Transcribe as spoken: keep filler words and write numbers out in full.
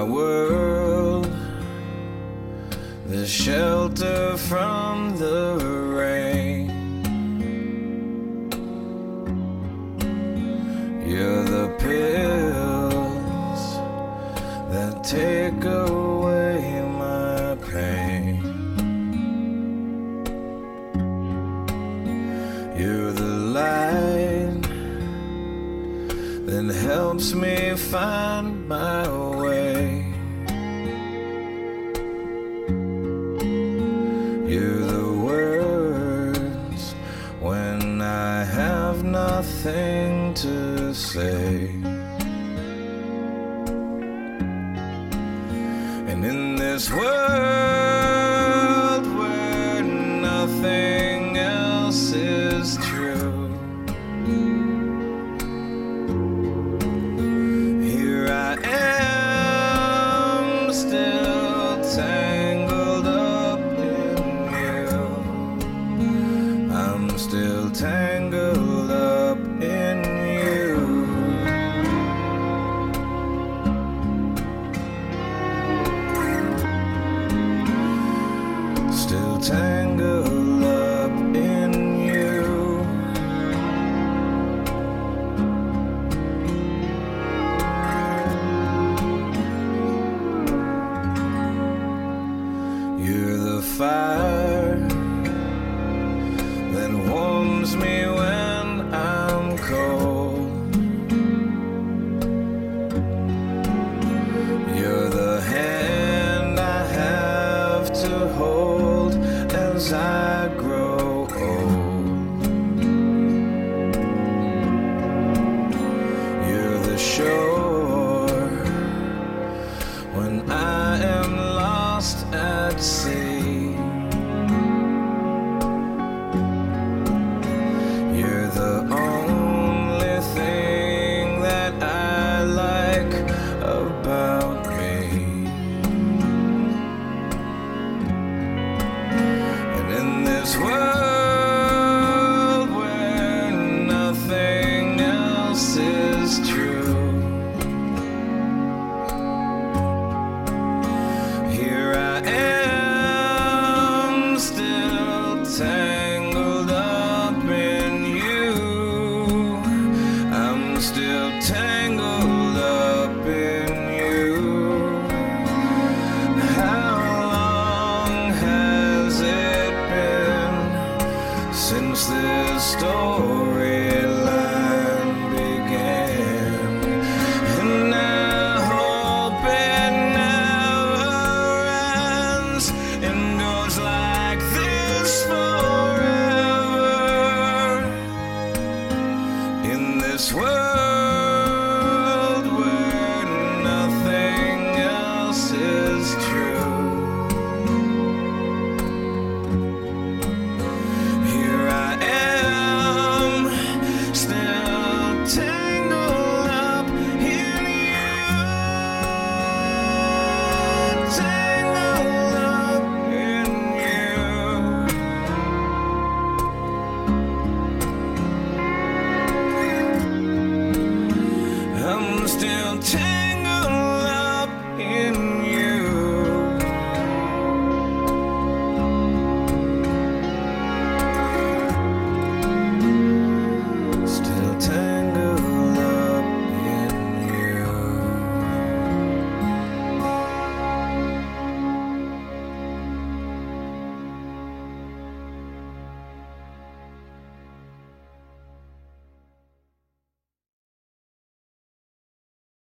world, the shelter from the rain. You're the pills that take away my pain. You're the light that helps me find my way. You're the words when I have nothing to say. And in this world where nothing else is true, here I am, still tangled up in you. I'm still tangled up in you. Still tangled up in you. You're the fire that warms me when I'm cold. You're the hand I have to hold as I grow old. You're the shore when I am lost at sea. You're the only thing that I like about me. And in this world where nothing else is true, here I am, still tangled up in you. I'm still tangled up in you. How long has it been since this story